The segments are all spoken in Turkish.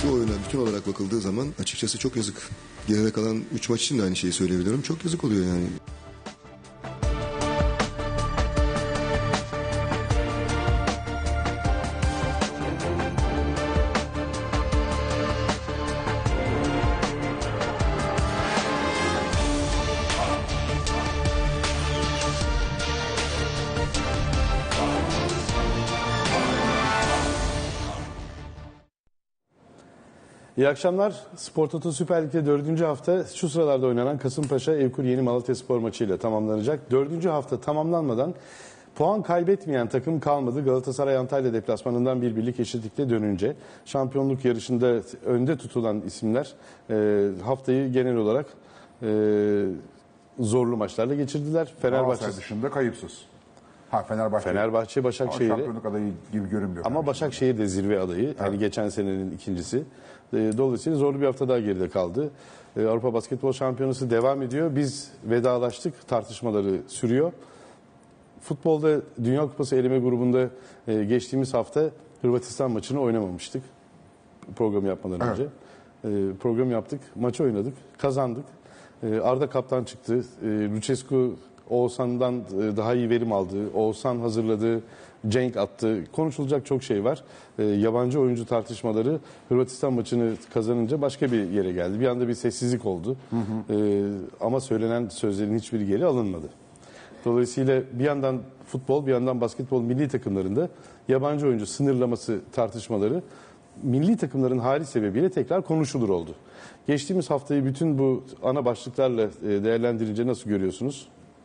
Şu oyuna bütün olarak bakıldığı zaman açıkçası çok yazık. Geride kalan 3 maç için de aynı şeyi söyleyebilirim. Çok yazık oluyor yani. İyi akşamlar. Spor Toto Süper Lig'de 4. hafta şu sıralarda oynanan Kasımpaşa Evkur Yeni Malatyaspor maçıyla tamamlanacak. 4. hafta tamamlanmadan puan kaybetmeyen takım kalmadı. Galatasaray Antalya deplasmanından bir birlik eşitlikle dönünce şampiyonluk yarışında önde tutulan isimler haftayı genel olarak zorlu maçlarla geçirdiler. Fenerbahçe dışında kayıpsız. Fenerbahçe Başakşehir'i. Şampiyonluk adayı gibi görünmüyor. Ama Başakşehir de zirve adayı. Evet. Yani geçen senenin ikincisi. Dolayısıyla zorlu bir hafta daha geride kaldı. Avrupa Basketbol Şampiyonası devam ediyor. Biz vedalaştık. Tartışmaları sürüyor. Futbolda Dünya Kupası eleme grubunda geçtiğimiz hafta Hırvatistan maçını oynamamıştık. Program yapmadan önce. Program yaptık. Maçı oynadık. Kazandık. Arda kaptan çıktı. Lucescu Oğuzhan'dan daha iyi verim aldı. Oğuzhan hazırladı. Cenk attı. Konuşulacak çok şey var. Yabancı oyuncu tartışmaları Hırvatistan maçını kazanınca başka bir yere geldi. Bir anda bir sessizlik oldu. Ama söylenen sözlerin hiçbiri geri alınmadı. Dolayısıyla bir yandan futbol, bir yandan basketbol milli takımlarında yabancı oyuncu sınırlaması tartışmaları milli takımların hali sebebiyle tekrar konuşulur oldu. Geçtiğimiz haftayı bütün bu ana başlıklarla değerlendirince nasıl görüyorsunuz?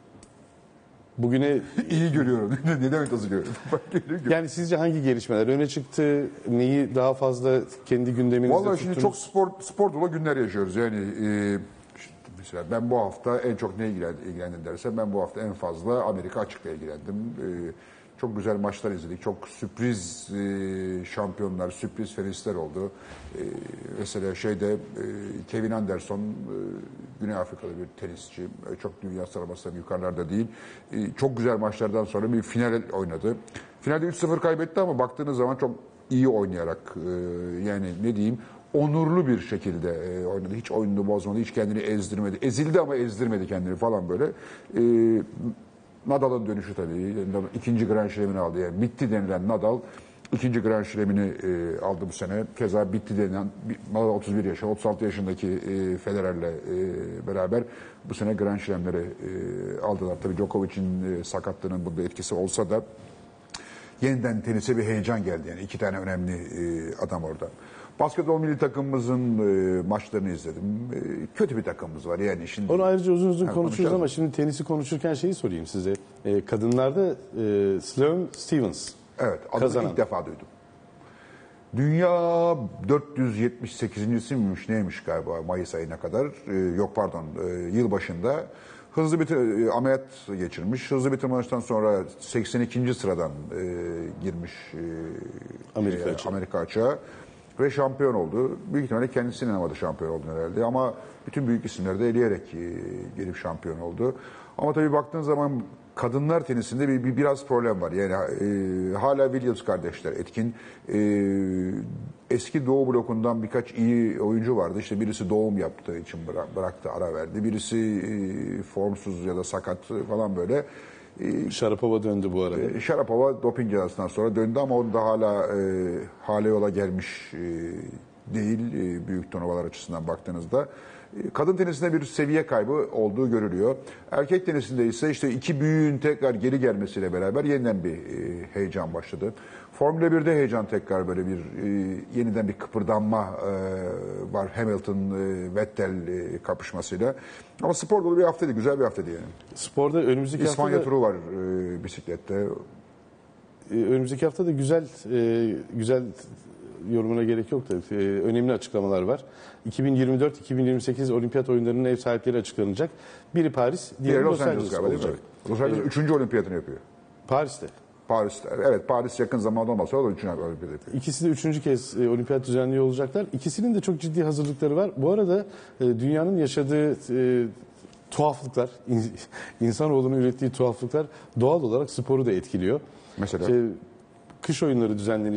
Bugüne iyi görüyorum. Ne demek nasıl görüyorum? Yani sizce hangi gelişmeler öne çıktı? Neyi daha fazla kendi gündeminizde Vallahi tuttunuz? şimdi çok spor dolu günler yaşıyoruz. Yani mesela ben bu hafta en çok ne ilgilendim dersen ben bu hafta en fazla Amerika Açık'la ilgilendim. Çok güzel maçlar izledik. Çok sürpriz şampiyonlar, sürpriz finalistler oldu. Mesela Kevin Anderson, Güney Afrikalı bir tenisçi. Çok dünya sıralamasında yukarılarda değil. Çok güzel maçlardan sonra bir final oynadı. Finalde 3-0 kaybetti ama baktığınız zaman çok iyi oynayarak yani ne diyeyim onurlu bir şekilde oynadı. Hiç oyununu bozmadı, hiç kendini ezdirmedi. Ezildi ama ezdirmedi kendini falan böyle. Nadal'ın dönüşü tabii. İkinci Grand Slam'ini aldı. Yani bitti denilen Nadal ikinci Grand Slam'ini aldı bu sene. Keza bitti denilen Nadal 31 yaşında, 36 yaşındaki Federer'le beraber bu sene Grand Slam'leri aldılar. Tabii Djokovic'in sakatlığının bunda etkisi olsa da yeniden tenise bir heyecan geldi. Yani iki tane önemli adam orada. Basketbol milli takımımızın maçlarını izledim. Kötü bir takımımız var yani şimdi. Onu ayrıca uzun konuşuruz ama şimdi tenisi konuşurken şeyi sorayım size. Kadınlarda Sloane Stevens. Evet, adını ilk defa duydum. Dünya 478.si miymiş neymiş galiba Mayıs ayına kadar. Yılbaşında hızlı bir ameliyat geçirmiş. Hızlı bitirmeden sonra 82. sıradan girmiş Amerika açığa. Ve şampiyon oldu. Büyük ihtimalle kendisinin amadı şampiyon oldu herhalde. Ama bütün büyük isimleri de eleyerek gelip şampiyon oldu. Ama tabii baktığın zaman kadınlar tenisinde biraz problem var. Yani hala Williams kardeşler etkin. Eski Doğu blokundan birkaç iyi oyuncu vardı. İşte birisi doğum yaptığı için bıraktı, ara verdi. Birisi formsuz ya da sakat falan böyle. Sharapova döndü bu arada. Sharapova doping cezasından sonra döndü ama o da hala hale yola gelmiş değil büyük turnuvalar açısından baktığınızda. Kadın tenisinde bir seviye kaybı olduğu görülüyor. Erkek tenisinde ise işte iki büyüğün tekrar geri gelmesiyle beraber yeniden bir heyecan başladı. Formula 1'de heyecan tekrar böyle bir yeniden bir kıpırdanma var Hamilton Vettel kapışmasıyla. Ama spor dolu bir haftaydı, güzel bir haftaydı yani. Sporda önümüzdeki İspanya hafta turu var bisiklette. Önümüzdeki hafta da güzel yorumuna gerek yok da önemli açıklamalar var. 2024-2028 Olimpiyat Oyunları'nın ev sahipleri açıklanacak. Biri Paris, diğeri Los Angeles olacak. Los Angeles 3. olimpiyatını yapıyor. Paris'te. Evet, Paris yakın zamanda olmasa o da 3. olimpiyat yapıyor. İkisi de 3. kez olimpiyat düzenliyor olacaklar. İkisinin de çok ciddi hazırlıkları var. Bu arada dünyanın yaşadığı tuhaflıklar, insanoğlunun ürettiği tuhaflıklar doğal olarak sporu da etkiliyor. Mesela? Kış oyunları düzenlenecek.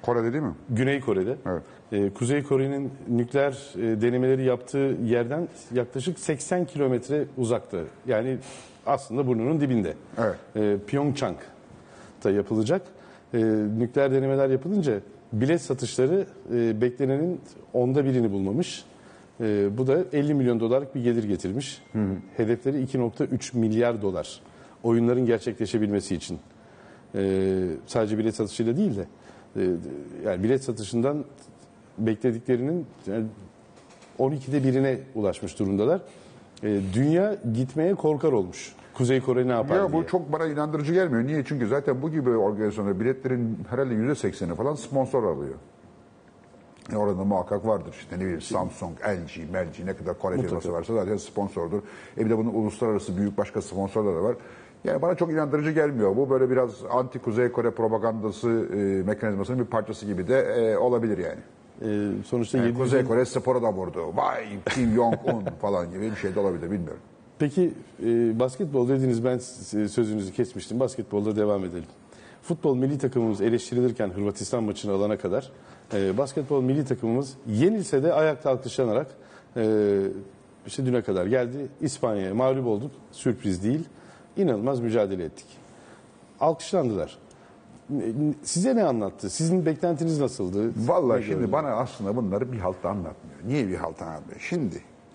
Kore'de değil mi? Güney Kore'de. Evet. Kuzey Kore'nin nükleer denemeleri yaptığı yerden yaklaşık 80 kilometre uzakta. Yani aslında burnunun dibinde. Evet. Pyeongchang'da yapılacak. Nükleer denemeler yapılınca bilet satışları beklenenin 1/10'ını bulmamış. Bu da 50 milyon dolarlık bir gelir getirmiş. Hedefleri 2,3 milyar dolar. Oyunların gerçekleşebilmesi için. Sadece bilet satışıyla değil de yani bilet satışından beklediklerinin yani 12'de 1'ine ulaşmış durumdalar. Dünya gitmeye korkar olmuş. Kuzey Kore ne yapar Ya diye. bu çok bana inandırıcı gelmiyor. Niye? Çünkü zaten bu gibi organizasyonlar biletlerin herhalde %80'i falan sponsor alıyor. Orada muhakkak vardır işte ne bileyim Samsung, LG ne kadar Kore firması varsa zaten sponsordur. Bir de bunun uluslararası büyük başka sponsorları da var. Yani bana çok inandırıcı gelmiyor. Bu böyle biraz anti Kuzey Kore propagandası mekanizmasının bir parçası gibi de olabilir yani. Sonuçta Yani 700 Kuzey Kore spora da vurdu. Vay Kim Jong-un falan gibi bir şey de olabilir bilmiyorum. Peki basketbol dediniz, ben sözünüzü kesmiştim. Basketbolda devam edelim. Futbol milli takımımız eleştirilirken Hırvatistan maçını alana kadar basketbol milli takımımız yenilse de ayakta alkışlanarak işte düne kadar geldi. İspanya'ya mağlup olduk. Sürpriz değil. İnanılmaz mücadele ettik. Alkışlandılar. Size ne anlattı? Sizin beklentiniz nasıldı? Vallahi Ne şimdi gördünüz? bana aslında bunları bir halta anlatmıyor. Niye bir halta anlatmıyor? Şimdi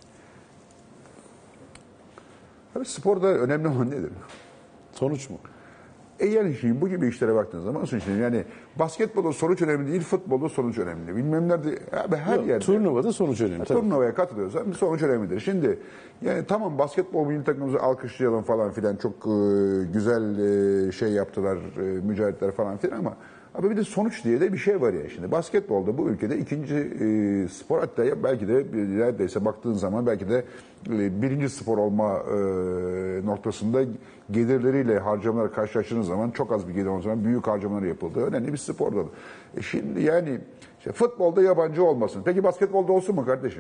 tabii sporda önemli olan nedir? Sonuç mu? Yani şimdi bu gibi işlere baktığınız zaman sonuç yani basketbolda sonuç önemli değil, futbolda sonuç önemli. Bilmem nerede abi her Yok, yerde. turnuvada sonuç önemli. Tabii. Turnuvaya katılıyorsan bir sonuç önemlidir. Şimdi yani tamam basketbol milli takımımızı alkışlayalım falan filan çok güzel şey yaptılar, mücadeleler falan filan ama abi bir de sonuç diye de bir şey var ya şimdi. Basketbolda bu ülkede ikinci spor hatta belki de neredeyse baktığın zaman belki de birinci spor olma noktasında gelirleriyle harcamaları karşılaştığınız zaman çok az bir gelir olduğu zaman büyük harcamalar yapıldı. Önemli bir sporda. Şimdi yani işte futbolda yabancı olmasın. Peki basketbolda olsun mu kardeşim?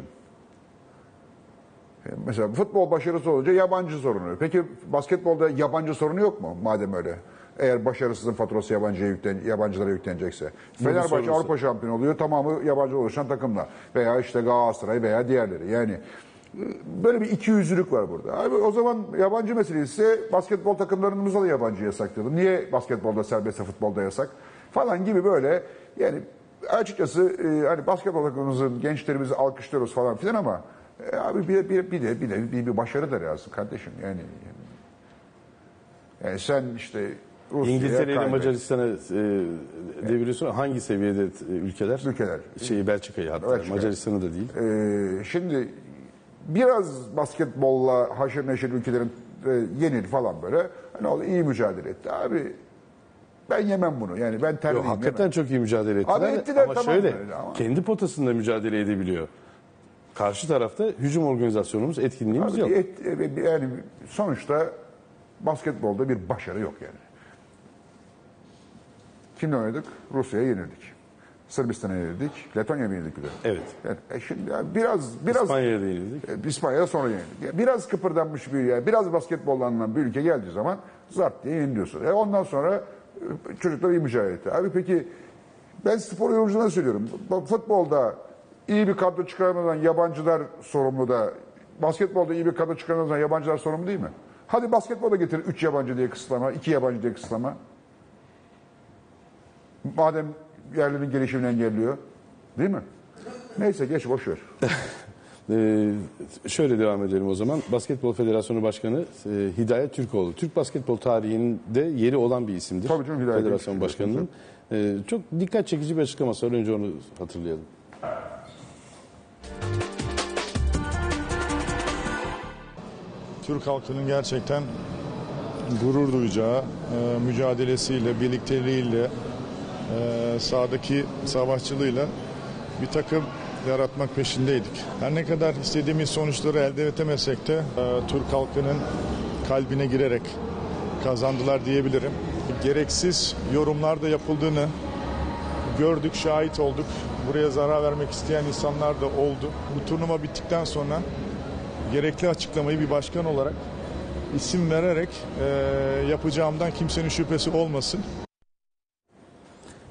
Mesela futbol başarısı olunca yabancı sorunu. Peki basketbolda yabancı sorunu yok mu madem öyle? Eğer başarısızın faturası yabancılara yüklenecekse. Fenerbahçe Avrupa şampiyonu oluyor, tamamı yabancı oluşan takımla. Veya işte Galatasaray veya diğerleri. Yani böyle bir ikiyüzlülük var burada. Abi o zaman yabancı meselesi ise basketbol takımlarımıza da yabancı yasaklayalım. Niye basketbolda serbestse futbolda yasak? Falan gibi böyle yani açıkçası hani basketbol takımımızın gençlerimizi alkışlıyoruz falan filan ama abi bir başarı da lazım kardeşim yani sen işte İngiltere ile kaybet. Macaristan'a deviriyorsun. Hangi seviyede ülkeler? Ülkeler. Belçika'yı hatta. Belçika. Macaristan'ı da değil. Şimdi biraz basketbolla haşır neşir ülkelerin yenil falan böyle. Hani o iyi mücadele etti. Abi ben yemem bunu. Yani ben terliyim. Hakikaten yemem. çok iyi mücadele ettiler. Abi ettiler, ama tamam şöyle öyle ama. kendi potasında mücadele edebiliyor. Karşı tarafta hücum organizasyonumuz, etkinliğimiz Abi yok. yani sonuçta basketbolda bir başarı yok yani. Kimle oynadık? Rusya'ya yenildik. Sırbistan'a yenildik. Letonya'ya yenildik bir de. Evet. Yani şimdi yani biraz İspanya'ya da yenildik. İspanya'da sonra yenildik. Yani biraz kıpırdanmış bir yani biraz basketbolla anlanan bir ülke geldiği zaman zart diye yeniliyorsun. Ondan sonra çocuklar iyi mücadele etti. Abi peki ben spor yorumcularına söylüyorum. Futbolda iyi bir kadro çıkarmadan yabancılar sorumlu da basketbolda iyi bir kadro çıkarmadan yabancılar sorumlu değil mi? Hadi basketbolda getir 3 yabancı diye kısıtlama, 2 yabancı diye kısıtlama. Madem yerlerin gelişimini engelliyor. Değil mi? Neyse geç boş ver. Şöyle devam edelim o zaman. Basketbol Federasyonu Başkanı Hidayet Türkoğlu. Türk basketbol tarihinde yeri olan bir isimdir. Tabii canım, Hidayet Federasyon Türkoğlu. Başkanı'nın. Çok dikkat çekici bir açıklaması var. Önce onu hatırlayalım. Türk halkının gerçekten gurur duyacağı mücadelesiyle, birlikteliğiyle, sahadaki savaşçılığıyla bir takım yaratmak peşindeydik. Her ne kadar istediğimiz sonuçları elde edemesek de Türk halkının kalbine girerek kazandılar diyebilirim. Gereksiz yorumlar da yapıldığını gördük, şahit olduk. Buraya zarar vermek isteyen insanlar da oldu. Bu turnuva bittikten sonra gerekli açıklamayı bir başkan olarak isim vererek yapacağımdan kimsenin şüphesi olmasın.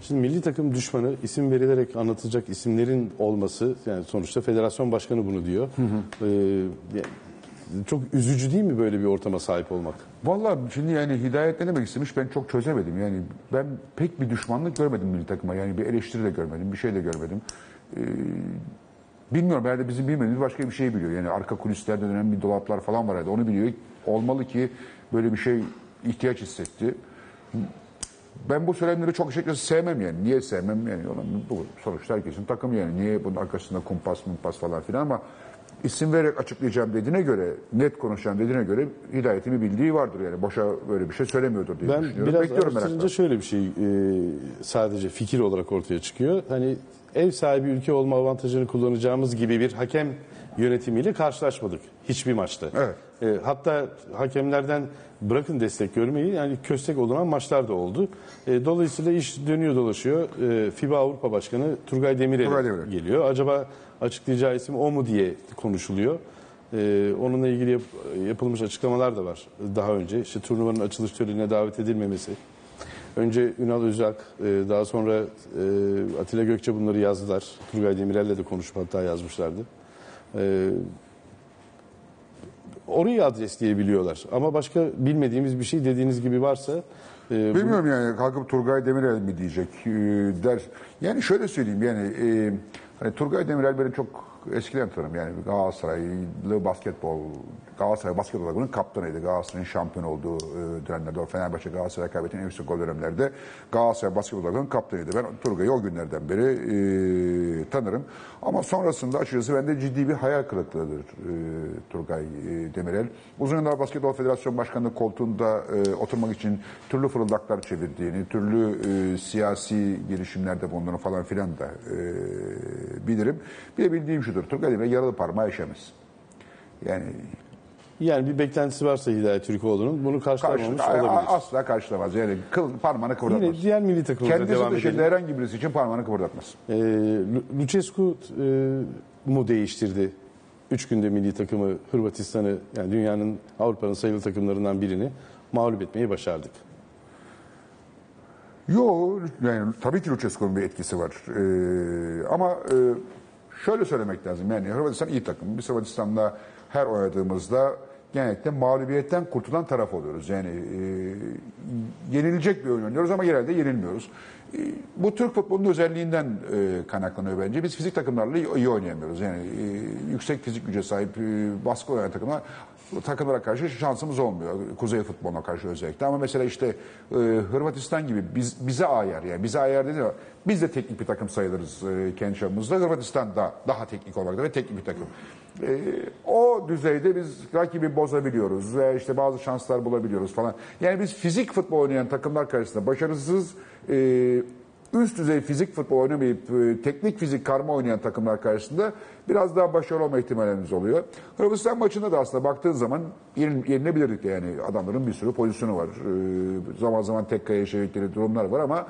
Şimdi milli takım düşmanı isim verilerek anlatılacak isimlerin olması, yani sonuçta federasyon başkanı bunu diyor. Yani çok üzücü değil mi böyle bir ortama sahip olmak? Vallahi şimdi yani Hidayet ne demek istemiş ben çok çözemedim. Yani ben pek bir düşmanlık görmedim milli takıma. Yani bir eleştiri de görmedim, bir şey de görmedim. Bilmiyorum, herhalde bizim bilmediğimiz başka bir şey biliyor. Yani arka kulislerde dönen bir dolaplar falan var herhalde. Onu biliyor. Olmalı ki böyle bir şey ihtiyaç hissetti. Ben bu söylemleri çok açıkçası sevmem yani. Niye sevmem yani? Bu sonuçta herkesin takımı yani. Niye bunun arkasında kumpas falan filan, ama isim vererek açıklayacağım dediğine göre, net konuşacağım dediğine göre Hidayet'in bildiği vardır yani. Boşa böyle bir şey söylemiyordur diye düşünüyorum. Ben biraz Bekliyorum araştırınca merakla. şöyle bir şey sadece fikir olarak ortaya çıkıyor. Hani ev sahibi ülke olma avantajını kullanacağımız gibi bir hakem yönetimiyle karşılaşmadık hiçbir maçta. Evet. Hatta hakemlerden bırakın destek görmeyi, yani köstek olunan maçlar da oldu. Dolayısıyla iş dönüyor dolaşıyor. FIBA Avrupa Başkanı Turgay Demirel geliyor. Acaba açıklayacağı isim o mu diye konuşuluyor. Onunla ilgili yapılmış açıklamalar da var daha önce. İşte turnuvanın açılış törenine davet edilmemesi. Önce Ünal Özak, daha sonra Atilla Gökçe bunları yazdılar. Turgay Demirel'le de konuşup hatta yazmışlardı. Orayı adresleyebiliyorlar. Ama başka bilmediğimiz bir şey dediğiniz gibi varsa... Bilmiyorum yani, kalkıp Turgay Demirel mi diyecek der. Yani şöyle söyleyeyim yani hani Turgay Demirel benim çok eskiden tanırım yani, Galatasaraylı Galatasaray basketbol takımının kaptanıydı. Galatasaray'ın şampiyon olduğu dönemlerde, o Fenerbahçe Galatasaray kaybettiği en yüksek gol dönemlerde Galatasaray basketbol takımının kaptanıydı. Ben Turgay'ı o günlerden beri tanırım. Ama sonrasında açıkçası bende ciddi bir hayal kırıklığıdır Turgay Demirel. Uzun yıllar Basketbol Federasyon Başkanlığı koltuğunda oturmak için türlü fırıldaklar çevirdiğini, türlü siyasi girişimlerde bulunduğunu falan filan da bilirim. Bir de bildiğim şudur: Turgay Demirel yaralı parmağı işemez. Yani bir beklentisi varsa Hidayet Türkoğlu'nun bunu karşılamamış olabilir. Asla karşılamaz. Yani parmağını kıvırdatmaz. Yine diğer milli takımlarda devam kendisi edelim. dışında herhangi birisi için parmağını kıvırdatmaz. Lucescu mu değiştirdi? 3 günde milli takımı Hırvatistan'ı, yani dünyanın, Avrupa'nın sayılı takımlarından birini mağlup etmeyi başardık. Yok, yani tabii ki Lucescu'nun bir etkisi var. Ama şöyle söylemek lazım. Yani Hırvatistan iyi takım. Biz Hırvatistan'la her oynadığımızda genellikle mağlubiyetten kurtulan taraf oluyoruz. Yani yenilecek bir oyun oynuyoruz ama genelde yenilmiyoruz. Bu Türk futbolunun özelliğinden kaynaklanıyor bence. Biz fizik takımlarla iyi oynayamıyoruz. Yani yüksek fizik güce sahip, baskı oynayan takımlara karşı şansımız olmuyor. Kuzey futboluna karşı özellikle. Ama mesela işte Hırvatistan gibi bize ayar, yani bize ayar dedi ya, biz de teknik bir takım sayılırız kendi çapımızda. Hırvatistan da daha teknik olmakta ve teknik bir takım. O düzeyde biz rakibi bozabiliyoruz ve işte bazı şanslar bulabiliyoruz falan. Yani biz fizik futbol oynayan takımlar karşısında başarısız, üst düzey fizik futbol oynamayıp teknik fizik karma oynayan takımlar karşısında biraz daha başarılı olma ihtimalimiz oluyor. Hırvatistan maçında da aslında baktığın zaman yenilebilirdik yani, adamların bir sürü pozisyonu var. Zaman zaman tek kaya çevikleri durumlar var ama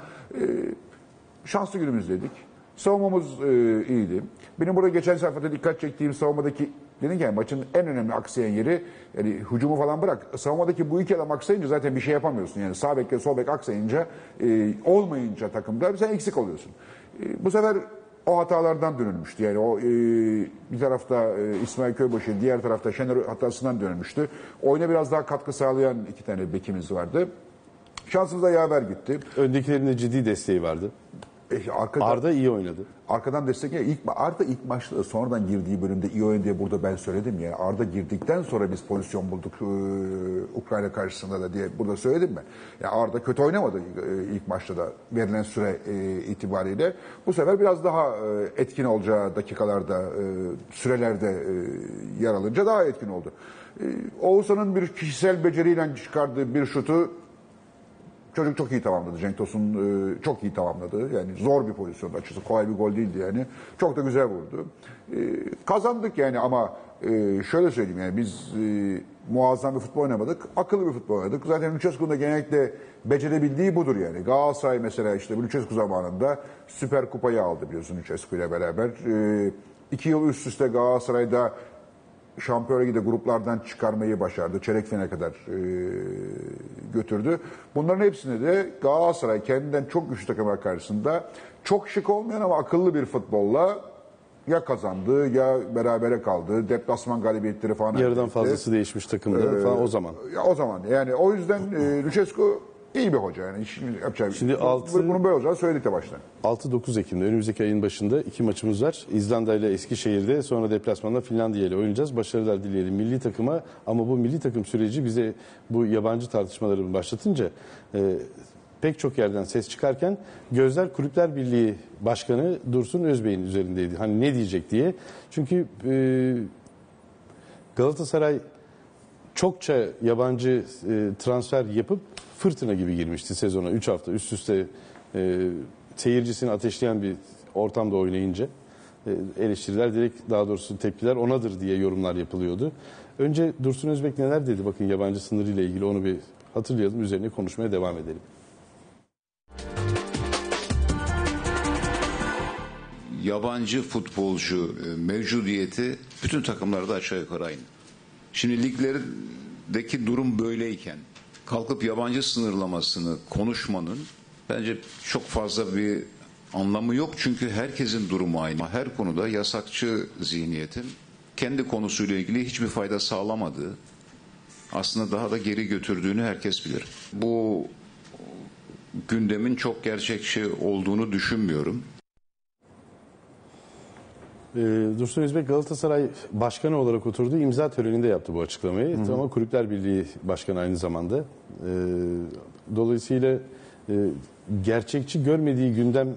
şanslı günümüzdeydik. Savunmamız iyiydi. Benim burada geçen sayfada dikkat çektiğim savunmadaki, dedim ki yani maçın en önemli aksayan yeri, yani hücumu falan bırak, savunmadaki bu iki adam aksayınca zaten bir şey yapamıyorsun. Yani sağ bekle sol bek aksayınca, olmayınca takımda sen eksik oluyorsun. Bu sefer o hatalardan dönülmüştü. Yani o bir tarafta İsmail Köybaşı, diğer tarafta Şener hatasından dönülmüştü. Oyuna biraz daha katkı sağlayan iki tane bekimiz vardı. Şansımıza yaver gitti. Öndekilerin de ciddi desteği vardı. Arda iyi oynadı. Arkadan destekleyen Arda ilk maçta sonradan girdiği bölümde iyi oynadı diye burada ben söyledim ya. Arda girdikten sonra biz pozisyon bulduk Ukrayna karşısında da diye burada söyledim mi? Ya Arda kötü oynamadı ilk maçta da verilen süre itibariyle. Bu sefer biraz daha etkin olacağı dakikalarda, sürelerde yer alınca daha etkin oldu. Oğuzhan'ın bir kişisel beceriyle çıkardığı bir şutu çocuk çok iyi tamamladı. Cenk Tosun çok iyi tamamladı. Yani zor bir pozisyonda, açıkçası kolay bir gol değildi yani. Çok da güzel vurdu. Kazandık yani, ama şöyle söyleyeyim yani, biz muazzam bir futbol oynamadık. Akıllı bir futbol oynadık. Zaten Lucescu'nun da genellikle becerebildiği budur yani. Galatasaray mesela işte Lucescu zamanında Süper Kupayı aldı biliyorsun Lucescu ile beraber. 2 yıl üst üste Galatasaray'da Şampiyonlar Ligi'de gruplardan çıkarmayı başardı. Çeyrek finale kadar götürdü. Bunların hepsini de Galatasaray kendinden çok güçlü takımlar karşısında çok şık olmayan ama akıllı bir futbolla ya kazandı ya berabere kaldı. Deplasman galibiyetleri falan. Yarıdan fazlası değişmiş takımda falan o zaman. Ya o zaman yani o yüzden Lucescu iyi bir hoca yani. Şimdi bunun böyle olacağını söyledik de baştan. 6-9 Ekim'de önümüzdeki ayın başında 2 maçımız var. İzlanda ile Eskişehir'de, sonra deplasmanda Finlandiya ile oynayacağız. Başarılar dileyelim milli takıma, ama bu milli takım süreci bize bu yabancı tartışmaları başlatınca pek çok yerden ses çıkarken gözler Kulüpler Birliği Başkanı Dursun Özbey'in üzerindeydi. Hani ne diyecek diye. Çünkü Galatasaray çokça yabancı transfer yapıp fırtına gibi girmişti sezona. 3 hafta üst üste seyircisini ateşleyen bir ortamda oynayınca eleştiriler, direkt daha doğrusu tepkiler onadır diye yorumlar yapılıyordu. Önce Dursun Özbek neler dedi? Bakın yabancı sınırıyla ilgili onu bir hatırlayalım. Üzerine konuşmaya devam edelim. Yabancı futbolcu mevcudiyeti bütün takımlarda aşağı yukarı aynı. Şimdi liglerdeki durum böyleyken kalkıp yabancı sınırlamasını konuşmanın bence çok fazla bir anlamı yok. Çünkü herkesin durumu aynı. Her konuda yasakçı zihniyetin kendi konusuyla ilgili hiçbir fayda sağlamadığı, aslında daha da geri götürdüğünü herkes bilir. Bu gündemin çok gerçekçi olduğunu düşünmüyorum. Dursun Özbek Galatasaray Başkanı olarak oturduğu imza töreninde yaptı bu açıklamayı. Ama Kulüpler Birliği Başkanı aynı zamanda. Dolayısıyla gerçekçi görmediği gündem,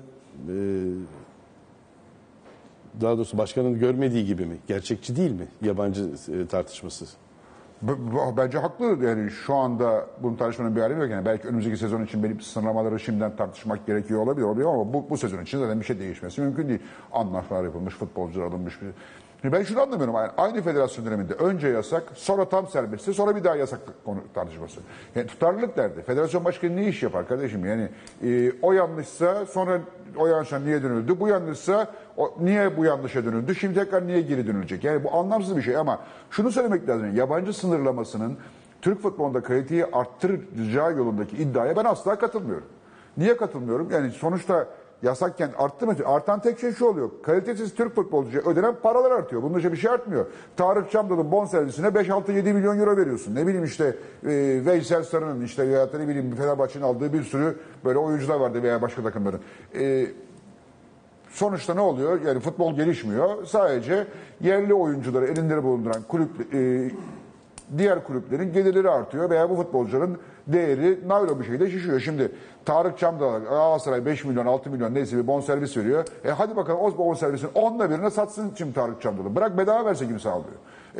daha doğrusu başkanın görmediği gibi mi? Gerçekçi değil mi yabancı tartışması? Bence haklı. Yani şu anda bunun tartışmanın bir alemi yok. Yani belki önümüzdeki sezon için belli sınırlamaları şimdiden tartışmak gerekiyor olabilir ama bu sezon için zaten bir şey değişmesi mümkün değil. Anlaşmalar yapılmış, futbolcular alınmış. Ben şunu anlamıyorum. Yani aynı federasyon döneminde önce yasak, sonra tam serbestse, sonra bir daha yasak konu tartışması. Yani tutarlılık derdi. Federasyon başkanı ne iş yapar kardeşim? Yani o yanlışsa sonra o yanlışa niye dönüldü? Bu yanlışsa niye bu yanlışa dönüldü? Şimdi tekrar niye geri dönülecek? Yani bu anlamsız bir şey ama şunu söylemek lazım. Yabancı sınırlamasının Türk futbolunda kaliteyi arttıracağı yolundaki iddiaya ben asla katılmıyorum. Niye katılmıyorum? Yani sonuçta yasakken arttı mı? Artan tek şey şu oluyor. Kalitesiz Türk futbolcuya ödenen paralar artıyor. Bunun dışında bir şey artmıyor. Tarık Çamdal'ın bonservisine 5-6-7 milyon euro veriyorsun. Ne bileyim işte Veysel Sarı'nın işte ya da ne bileyim Fenerbahçe'nin aldığı bir sürü böyle oyuncular vardı veya başka takımların. Sonuçta ne oluyor? Yani futbol gelişmiyor. Sadece yerli oyuncuları elinde bulunduran diğer kulüplerin gelirleri artıyor veya bu futbolcuların değeri naylon bir şekilde şişiyor. Şimdi Tarık Çamdal Galatasaray 5 milyon 6 milyon neyse bir bonservis veriyor. Hadi bakalım o bonservisin 10'da birine satsın şimdi Tarık Çamdal'ı. Bırak bedava verse kimse almıyor.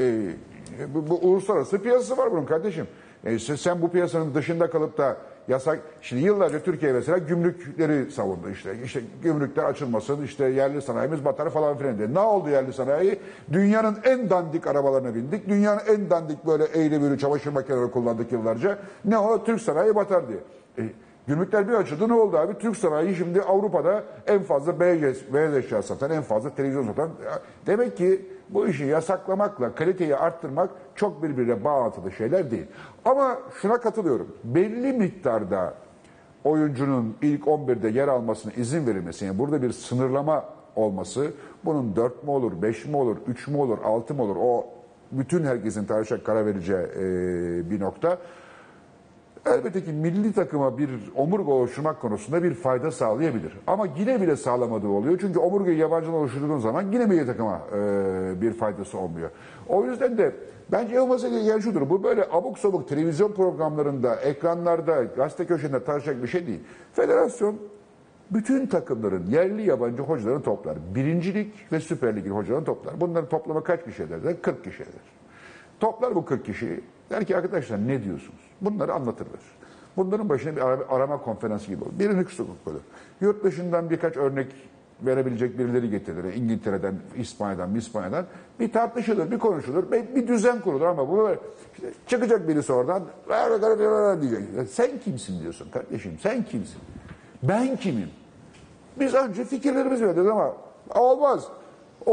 Bu uluslararası piyasası var bunun kardeşim. Sen bu piyasanın dışında kalıp da yasak. Şimdi yıllarca Türkiye mesela gümrükleri savundu işte. İşte gümrükler açılmasın, işte yerli sanayimiz batar falan filan diye. Ne oldu yerli sanayi? Dünyanın en dandik arabalarına bindik. Dünyanın en dandik böyle eğri büğrü çamaşır makineleri kullandık yıllarca. Ne o? Türk sanayi batar diye. Gümrükler bir açıldı, ne oldu abi? Türk sanayi şimdi Avrupa'da en fazla beyaz eşya satan, en fazla televizyon satan. Demek ki bu işi yasaklamakla kaliteyi arttırmak çok birbirine bağlantılı şeyler değil. Ama şuna katılıyorum. Belli miktarda oyuncunun ilk 11'de yer almasına izin verilmesi, yani burada bir sınırlama olması, bunun 4 mu olur, 5 mi olur, 3 mü olur, 6 mı olur, o bütün herkesin tartışarak karar vereceği bir nokta. Elbette ki milli takıma bir omurga oluşturmak konusunda bir fayda sağlayabilir. Ama yine bile sağlamadığı oluyor. Çünkü omurgayı yabancıdan oluşturduğun zaman yine milli takıma bir faydası olmuyor. O yüzden de bence yapılması gereken şudur. Bu böyle abuk sabuk televizyon programlarında, ekranlarda, gazete köşelerinde tartışacak bir şey değil. Federasyon bütün takımların yerli yabancı hocalarını toplar. Birincilik ve Süper Lig'in hocalarını toplar. Bunların toplamı kaç kişi eder? 40 kişi eder. Toplar bu 40 kişiyi. Der ki arkadaşlar ne diyorsunuz? Bunları anlatırlar. Bunların başına bir arama konferansı gibi olur. Birini koyulur. Yurt dışından birkaç örnek verebilecek birileri getirilir. İngiltere'den, İspanya'dan bir tartışılır, bir konuşulur, bir düzen kurulur ama bu böyle işte çıkacak birisi oradan diyecek. Sen kimsin diyorsun kardeşim? Sen kimsin? Ben kimim? Biz önce fikirlerimizi veririz ama olmaz. Olur.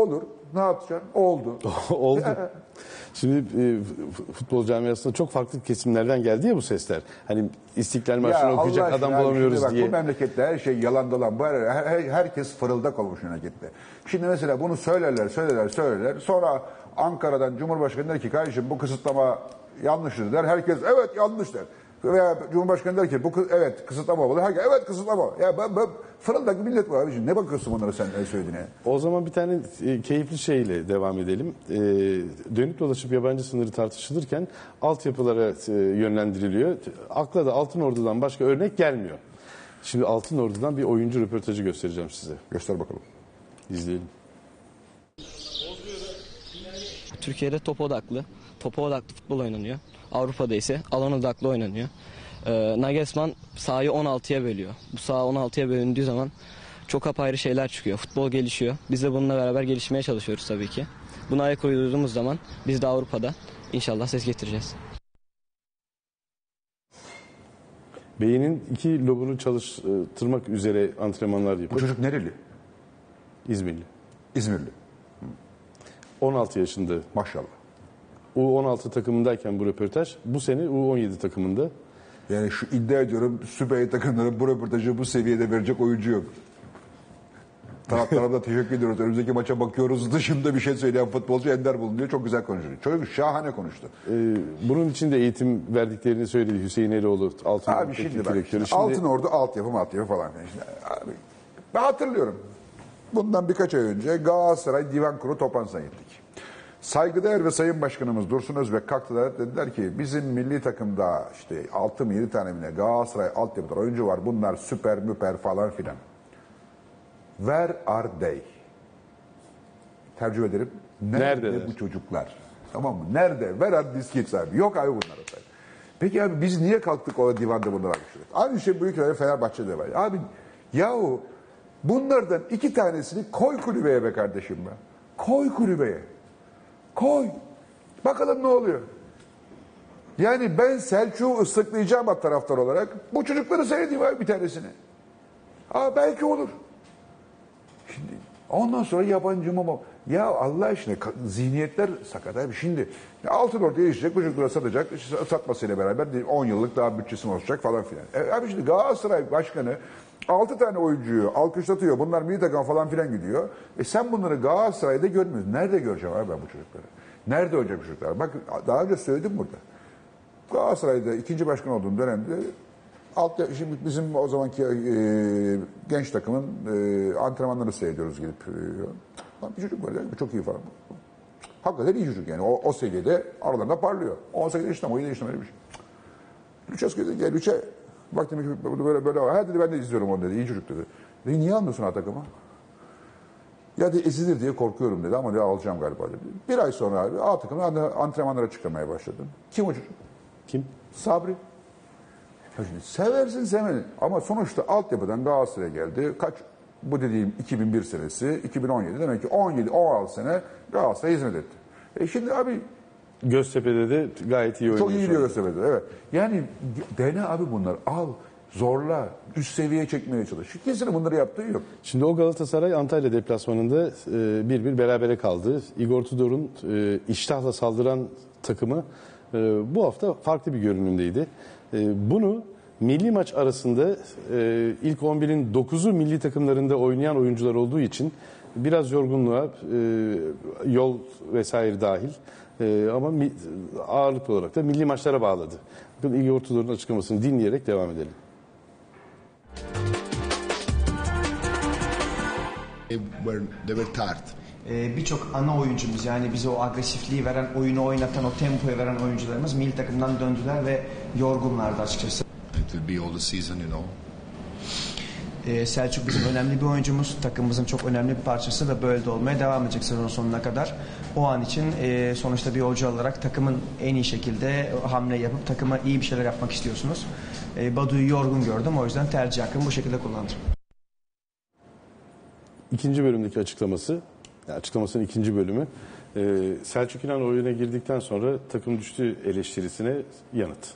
Ne yapacaksın? Oldu. Oldu. Şimdi futbol camiasında çok farklı kesimlerden geldi ya bu sesler. Hani İstiklal Marşı'nı okuyacak Allah adam aşkına, bulamıyoruz bak, diye. Bu memlekette her şey yalan dolan. Herkes fırıldak olmuş memlekette. Şimdi mesela bunu söylerler. Sonra Ankara'dan Cumhurbaşkanı der ki kardeşim bu kısıtlama yanlıştır der. Herkes evet yanlış der. Veya Cumhurbaşkanı der ki evet kısıtlama olmalı. Herkes evet kısıtlama. Ya ben fırıldak millet var abiciğim. Ne bakıyorsun bunlara sen ne söylediğine? O zaman bir tane keyifli şeyle devam edelim. Dönüp dolaşıp yabancı sınırı tartışılırken altyapılara yönlendiriliyor. Akla da Altınordu'dan başka örnek gelmiyor. Şimdi Altınordu'dan bir oyuncu röportajı göstereceğim size. Göster bakalım. İzleyelim. Türkiye'de top odaklı futbol oynanıyor. Avrupa'da ise alan odaklı oynanıyor. Nagelsmann sahayı 16'ya bölüyor. Bu saha 16'ya bölündüğü zaman çok apayrı şeyler çıkıyor. Futbol gelişiyor. Biz de bununla beraber gelişmeye çalışıyoruz tabii ki. Buna ayak uydurduğumuz zaman biz de Avrupa'da inşallah ses getireceğiz. Beynin 2 lobunu çalıştırmak üzere antrenmanlar Bu yapıyor. çocuk nereli? İzmirli. İzmirli. 16 yaşında. Maşallah. U16 takımındayken bu röportaj. Bu sene U17 takımında. Yani şu iddia ediyorum Süper takımları bu röportajı bu seviyede verecek oyuncu yok. Taraftarına da teşekkür ediyoruz. Önümüzdeki maça bakıyoruz. Dışında bir şey söyleyen futbolcu ender bulunuyor. Çok güzel konuşuyor. Çocuk şahane konuştu. Bunun için de eğitim verdiklerini söyledi Hüseyin Erioğlu. Abi şimdi bak. Altınordu altyapı falan. Şimdi, abi, ben hatırlıyorum. Bundan birkaç ay önce Galatasaray Divan Kurulu toplantısına gittik. Saygıdeğer ve Sayın Başkanımız Dursun Özbek kalktılar. Dediler ki bizim milli takımda işte 6 mı 7 tane mi ne Galatasaray altyapıda oyuncu var. Bunlar süper müper falan filan. Where are they? Tercüme ederim. Nerede bu çocuklar? Tamam mı? Nerede? Where are these kids abi? Yok abi bunlar. Peki abi biz niye kalktık o divanda bunları almıştık? Aynı şey bu ülkelerde Fenerbahçe'de var. Abi yahu bunlardan 2 tanesini koy kulübeye be kardeşim be. Koy kulübeye. Koy. Bakalım ne oluyor? Yani ben Selçuk'u ıslıklayacağım taraftar olarak. Bu çocukları seyredeyim abi bir tanesini. Belki olur. Şimdi ondan sonra yabancı mı? Ya Allah aşkına zihniyetler sakat abi. Şimdi Altınordu yaşayacak, bu çocuklara satacak. Satmasıyla beraber 10 yıllık daha bütçesi olacak falan filan. Abi şimdi Galatasaray Başkanı 6 tane oyuncuyu alkışlatıyor. Bunlar milli takım falan filan gidiyor. Sen bunları Galatasaray'da görmüyorsun. Nerede göreceğim abi ben bu çocukları? Nerede olacak bu çocuklar? Bak daha önce söyledim burada. Galatasaray'da ikinci başkan olduğum dönemde şimdi bizim o zamanki genç takımın antrenmanlarını seyrediyoruz gidip. Bir çocuk var ya, çok iyi falan. Hakikaten iyi çocuk yani. O seviyede aralarında parlıyor. 18 yaşında mı, 17 yaşında mı öyle bir şey. Lüçe gel Lüçe. Baktım böyle var. Ha dedi ben de izliyorum onu dedi. İyi çocuk dedi. Dedi niye almıyorsun A takımı? Ya dedi ezilir diye korkuyorum dedi ama dedi alacağım galiba dedi. Bir ay sonra abi A takımı antrenmanlara çıkarmaya başladım. Kim o çocuk? Kim? Sabri. Seversin sevmedin. Ama sonuçta altyapıdan Galatasaray'a geldi. Bu dediğim 2001 senesi, 2017 demek ki 17-16 sene Galatasaray'a hizmet etti. Şimdi abi Göztepe'de de gayet iyi oynuyor. çok iyi gidiyor Göztepe'de evet. Yani dene abi bunlar al. Zorla, üst seviyeye çekmeye çalış. Kimsenin bunları yaptığı yok. Şimdi o Galatasaray Antalya deplasmanında 1-1 berabere kaldı. Igor Tudor'un iştahla saldıran takımı bu hafta farklı bir görünümdeydi. Bunu milli maç arasında ilk 11'in 9'u milli takımlarında oynayan oyuncular olduğu için biraz yorgunluğa, yol vesaire dahil ama ağırlıklı olarak da milli maçlara bağladı. Bakın Igor Tudor'un açıklamasını dinleyerek devam edelim. They were tired. Birçok ana oyuncumuz yani bize o agresifliği veren, oyunu oynatan, o tempoyu veren oyuncularımız milli takımdan döndüler ve yorgunlardı açıkçası. It will be all the season, you know. Selçuk bizim önemli bir oyuncumuz, takımımızın çok önemli bir parçası ve böyle de olmaya devam edecek sezon sonuna kadar. O an için sonuçta bir yolcu olarak takımın en iyi şekilde hamle yapıp takıma iyi bir şeyler yapmak istiyorsunuz. Badu'yu yorgun gördüm, o yüzden tercih hakkımı bu şekilde kullandım. İkinci bölümdeki açıklaması, yani açıklamasının ikinci bölümü, Selçuk İnan oyuna girdikten sonra takım düştü eleştirisine yanıt.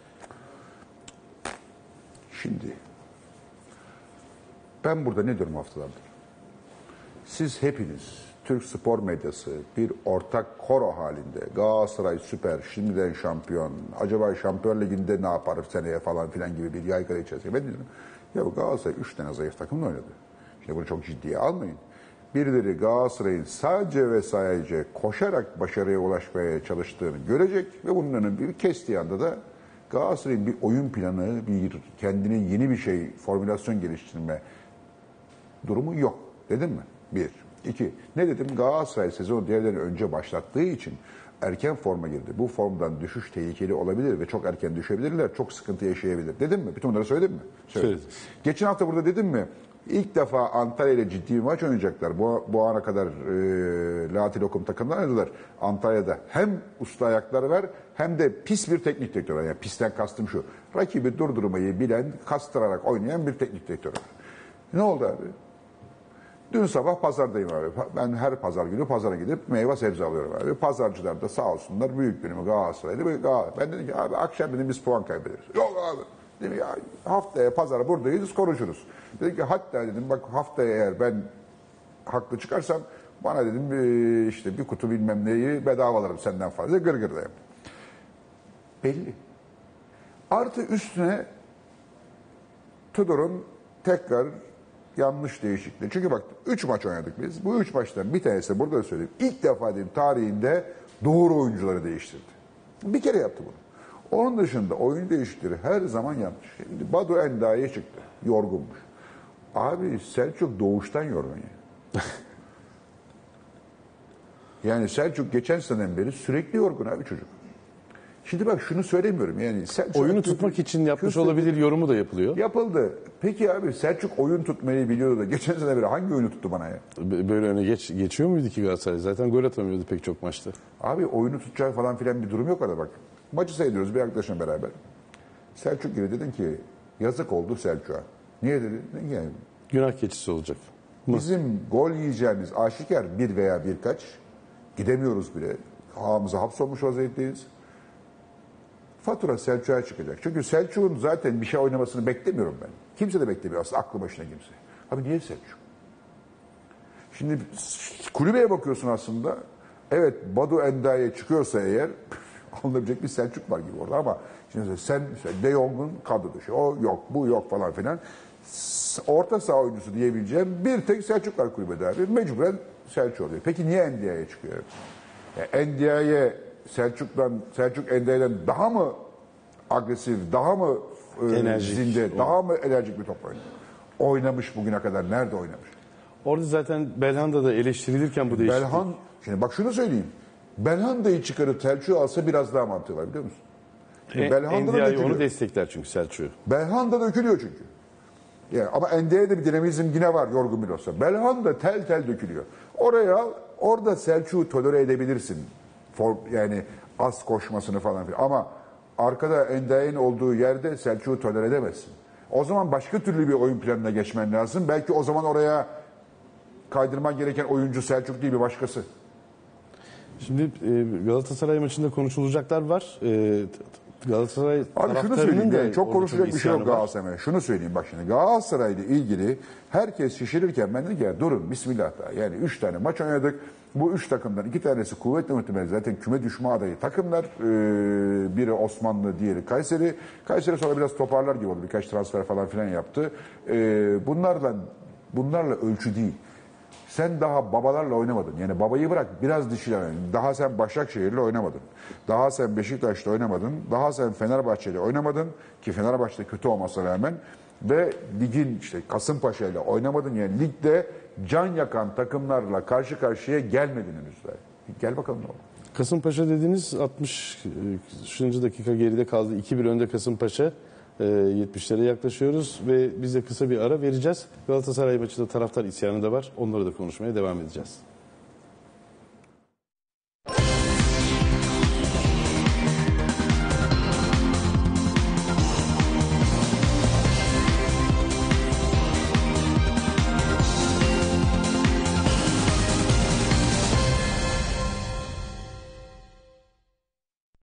Şimdi ben burada ne diyorum haftalardır? Siz hepiniz Türk spor medyası bir ortak koro halinde Galatasaray süper, şimdiden şampiyon, acaba Şampiyon Ligi'nde ne yapar seneye falan filan gibi bir yaygara içerisinde. Ben diyorum ya bu Galatasaray 3 tane zayıf takımla oynadı. Şimdi bunu çok ciddiye almayın. Birileri Galatasaray'ın sadece ve sadece koşarak başarıya ulaşmaya çalıştığını görecek ve bunların bir kestiği anda da Galatasaray'ın bir oyun planı, bir kendine yeni bir şey, formülasyon geliştirme durumu yok. Dedim mi? Bir. İki. Ne dedim? Galatasaray sezonu diğerlerine önce başlattığı için erken forma girdi. Bu formdan düşüş tehlikeli olabilir ve çok erken düşebilirler. Çok sıkıntı yaşayabilir. Dedim mi? Bütün bunları söyledim mi? Söyledim. Geçen hafta burada dedim mi? İlk defa Antalya ile ciddi bir maç oynayacaklar. Bu ana kadar Lati Lokum takımlar oynadılar. Antalya'da hem usta ayaklar var hem de pis bir teknik direktör var. Yani pisten kastım şu. Rakibi durdurmayı bilen, kastırarak oynayan bir teknik direktör var. Ne oldu abi? Dün sabah pazardayım abi. Ben her pazar günü pazara gidip meyve sebze alıyorum abi. Pazarcılar da sağ olsunlar büyük günümü Galatasaray'da. Ben dedim ki abi akşam dedim biz puan kaybederiz. Yok abi. Dedim ya haftaya pazara buradayız konuşuruz. Dedim ki hatta dedim bak haftaya eğer ben haklı çıkarsam bana dedim işte bir kutu bilmem neyi bedava alırım senden fazla gırgırdayım. Belli. Artı üstüne Tudor'un tekrar yanlış değişikliği. Çünkü bak 3 maç oynadık biz. Bu 3 maçtan bir tanesi burada da söyleyeyim. İlk defa dedim tarihinde doğru oyuncuları değiştirdi. Bir kere yaptı bunu. Onun dışında oyun değişikleri her zaman yanlış. Şimdi Badu Endia'ya çıktı. Yorgunmuş. Abi Selçuk doğuştan yorgun ya. Yani Selçuk geçen seneden beri sürekli yorgun abi çocuk. Şimdi bak şunu söylemiyorum yani Selçuk oyunu tutmak için yapmış olabilir yorumu da yapılıyor. Yapıldı. Peki abi Selçuk oyun tutmayı biliyordu da geçen sene beri hangi oyunu tuttu bana ya? Böyle öne geçiyor muydu ki Galatasaray? Zaten gol atamıyordu pek çok maçta. Abi oyunu tutacak falan filan bir durum yok orada bak. Maçı seyrediyoruz bir arkadaşımla beraber. Selçuk gibi dedin ki yazık oldu Selçuk'a. Niye dedin? Yani, günah keçisi olacak. bizim gol yiyeceğimiz aşikar bir veya birkaç. Gidemiyoruz bile. Ağımıza hapsolmuş vaziyetteyiz. Fatura Selçuk'a çıkacak. Çünkü Selçuk'un zaten bir şey oynamasını beklemiyorum ben. Kimse de beklemiyor aslında aklı başına kimse. Abi niye Selçuk? Şimdi kulübeye bakıyorsun aslında. Evet Badu Endia'ya çıkıyorsa eğer alınabilecek bir Selçuk var gibi orada ama şimdi sen De Jong'un kadro dışı. O yok, bu yok falan filan. Orta saha oyuncusu diyebileceğim bir tek Selçuk var kulübede abi. Mecburen Selçuk oluyor. Peki niye Endia'ya çıkıyor? Endia'ya Selçuk Endia'dan daha mı agresif, daha mı zinde, daha mı enerjik bir top oynuyor? Oynamış bugüne kadar. Nerede oynamış? Orada zaten Belhanda'da eleştirilirken bu değişiklik. Şimdi bak şunu söyleyeyim. Belhanda'yı çıkarıp Selçuk'u alsa biraz daha mantığı var biliyor musun? Endia'yı onu destekler çünkü Selçuk'u. Belhanda dökülüyor çünkü. Yani, ama Endia'da bir dinamizm yine var yorgun bile olsa. Belhanda tel tel dökülüyor. Oraya al, orada Selçuk'u tolere edebilirsin. Yani az koşmasını falan filan. Ama arkada Endia'nın olduğu yerde Selçuk'u tolere edemezsin. O zaman başka türlü bir oyun planına geçmen lazım. Belki o zaman oraya kaydırman gereken oyuncu Selçuk değil bir başkası. Şimdi Galatasaray maçında konuşulacaklar var. Galatasaray taraftarının da çok konuşacak bir şey yok var. Galatasaray'a. Şunu söyleyeyim bak şimdi Galatasaray'la ilgili herkes şişirirken ben dedim ki ya durun bismillah da. Yani 3 tane maç oynadık. Bu 3 takımdan 2 tanesi kuvvetli muhtemelen zaten küme düşme adayı takımlar. Biri Osmanlı, diğeri Kayseri. Kayseri sonra biraz toparlar gibi oldu. Birkaç transfer falan filan yaptı. Bunlarla ölçü değil. Sen daha babalarla oynamadın. Yani babayı bırak biraz dişiyle oynadın. Daha sen Başakşehir'le oynamadın. Daha sen Beşiktaş'la oynamadın. Daha sen Fenerbahçe'yle oynamadın. Ki Fenerbahçe'de kötü olmasına rağmen. Ve ligin işte Kasımpaşa'yla oynamadın. Yani ligde can yakan takımlarla karşı karşıya gelmedin henüz daha. Gel bakalım ne oldu. Kasımpaşa dediğiniz 60. dakika geride kaldı. 2-1 önde Kasımpaşa. 70'lere yaklaşıyoruz ve biz de kısa bir ara vereceğiz. Galatasaray maçında taraftar isyanı da var. Onları da konuşmaya devam edeceğiz.